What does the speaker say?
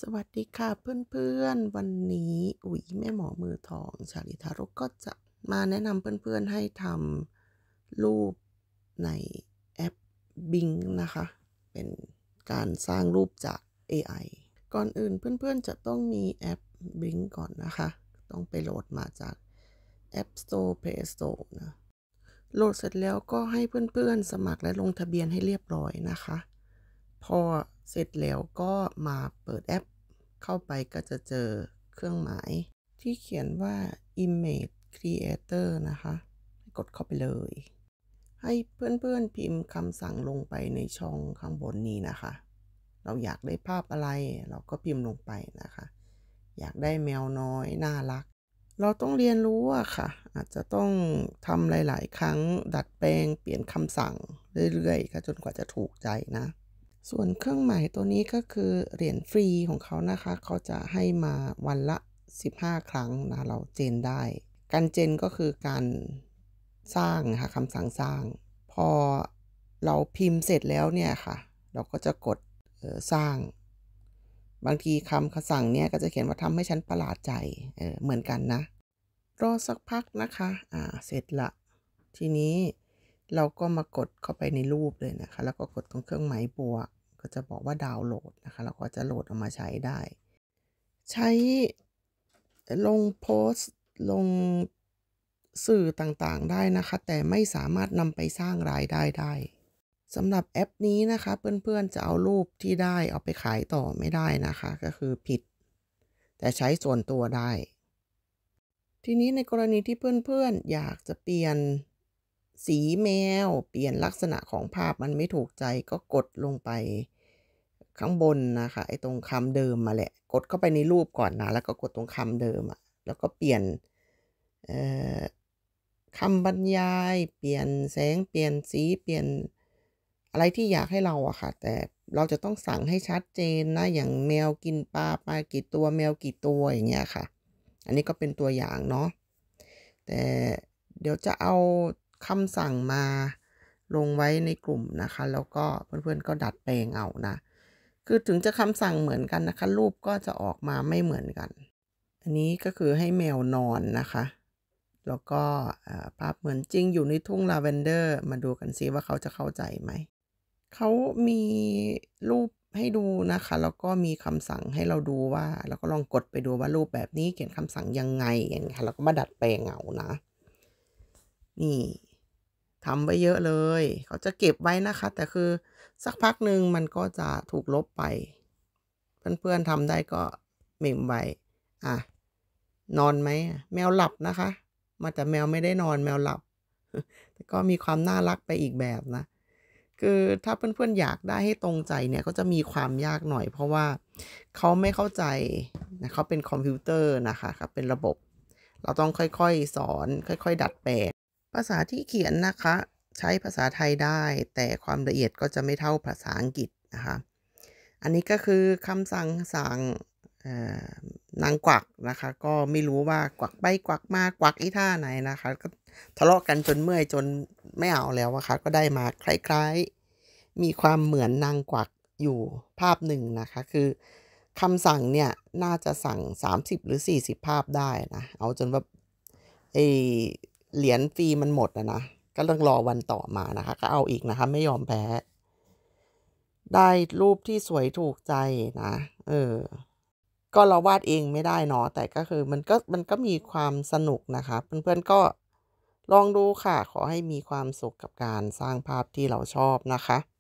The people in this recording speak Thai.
สวัสดีค่ะเพื่อนๆวันนี้อุ๋ยแม่หมอมือทองชาลิทารุก็จะมาแนะนำเพื่อนๆให้ทำรูปในแอป Bing นะคะเป็นการสร้างรูปจาก AI ก่อนอื่นเพื่อนๆจะต้องมีแอป Bing ก่อนนะคะต้องไปโหลดมาจาก App Store Play Store นะโหลดเสร็จแล้วก็ให้เพื่อนๆสมัครและลงทะเบียนให้เรียบร้อยนะคะพอเสร็จแล้วก็มาเปิดแอปเข้าไปก็จะเจอเครื่องหมายที่เขียนว่า Image Creator นะคะกดเข้าไปเลยให้เพื่อนๆพิมพ์คำสั่งลงไปในช่องข้างบนนี้นะคะเราอยากได้ภาพอะไรเราก็พิมพ์ลงไปนะคะอยากได้แมวน้อยน่ารักเราต้องเรียนรู้อะค่ะอาจจะต้องทำหลายๆครั้งดัดแปลงเปลี่ยนคำสั่งเรื่อยๆค่ะจนกว่าจะถูกใจนะส่วนเครื่องหมายตัวนี้ก็คือเหรียญฟรีของเขานะคะเขาจะให้มาวันละ15ครั้งนะเราเจนได้การเจนก็คือการสร้างนะคะคำสั่งสร้างพอเราพิมพ์เสร็จแล้วเนี่ยค่ะเราก็จะกดสร้างบางทีคำสั่งเนี่ยก็จะเขียนว่าทำให้ฉันประหลาดใจเหมือนกันนะรอสักพักนะคะเสร็จละทีนี้เราก็มากดเข้าไปในรูปเลยนะคะแล้วก็กดตรงเครื่องหมายบวกก็จะบอกว่าดาวน์โหลดนะคะเราก็จะโหลดออกมาใช้ได้ใช้ลงโพสต์ลงสื่อต่างๆได้นะคะแต่ไม่สามารถนำไปสร้างรายได้ได้สำหรับแอปนี้นะคะเพื่อนๆจะเอารูปที่ได้เอาไปขายต่อไม่ได้นะคะก็คือผิดแต่ใช้ส่วนตัวได้ทีนี้ในกรณีที่เพื่อนๆอยากจะเปลี่ยนสีแมวเปลี่ยนลักษณะของภาพมันไม่ถูกใจก็กดลงไปข้างบนนะคะไอ้ตรงคำเดิมมาแหละกดเข้าไปในรูปก่อนนะแล้วก็กดตรงคำเดิมอะแล้วก็เปลี่ยนเอ่อคำบรรยายเปลี่ยนแสงเปลี่ยนสีเปลี่ยนอะไรที่อยากให้เราอะค่ะแต่เราจะต้องสั่งให้ชัดเจนนะอย่างแมวกินปลาปลากี่ตัวแมวกี่ตัวอย่างเงี้ยค่ะอันนี้ก็เป็นตัวอย่างเนาะแต่เดี๋ยวจะเอาคำสั่งมาลงไว้ในกลุ่มนะคะแล้วก็เพื่อนๆก็ดัดแปลงเอานะคือถึงจะคำสั่งเหมือนกันนะคะรูปก็จะออกมาไม่เหมือนกันอันนี้ก็คือให้แมวนอนนะคะแล้วก็ภาพเหมือนจริงอยู่ในทุ่งลาเวนเดอร์มาดูกันซิว่าเขาจะเข้าใจไหมเขามีรูปให้ดูนะคะแล้วก็มีคำสั่งให้เราดูว่าเราก็ลองกดไปดูว่ารูปแบบนี้เขียนคำสั่งยังไงอย่างเงี้ยค่ะเราก็มาดัดแปลงเอานะนี่ทำไว้เยอะเลยเขาจะเก็บไว้นะคะแต่คือสักพักหนึ่งมันก็จะถูกลบไปเพื่อนๆทำได้ก็เมมไว้อ่ะนอนไหมแมวหลับนะคะมาแต่แมวไม่ได้นอนแมวหลับแต่ก็มีความน่ารักไปอีกแบบนะคือถ้าเพื่อนๆอยากได้ให้ตรงใจเนี่ยก็จะมีความยากหน่อยเพราะว่าเขาไม่เข้าใจนะเขาเป็นคอมพิวเตอร์นะคะครับเป็นระบบเราต้องค่อยๆสอนค่อยๆดัดแปลงภาษาที่เขียนนะคะใช้ภาษาไทยได้แต่ความละเอียดก็จะไม่เท่าภาษาอังกฤษนะคะอันนี้ก็คือคำสั่งเอ่อนางกวักนะคะก็ไม่รู้ว่ากวักไปกวักมากวักอีท่าไหนนะคะก็ทะเลาะกันจนเมื่อยจนไม่เอาแล้วอะค่ะก็ได้มาคล้ายๆมีความเหมือนนางกวักอยู่ภาพหนึ่งนะคะคือคำสั่งเนี่ยน่าจะสั่ง30หรือ40ภาพได้นะเอาจนว่าไอ้เหรียญฟรีมันหมดนะก็ต้องรอวันต่อมานะคะก็เอาอีกนะคะไม่ยอมแพ้ได้รูปที่สวยถูกใจนะก็เราวาดเองไม่ได้เนาะแต่ก็คือมันก็มีความสนุกนะคะเพื่อนๆก็ลองดูค่ะขอให้มีความสุขกับการสร้างภาพที่เราชอบนะคะ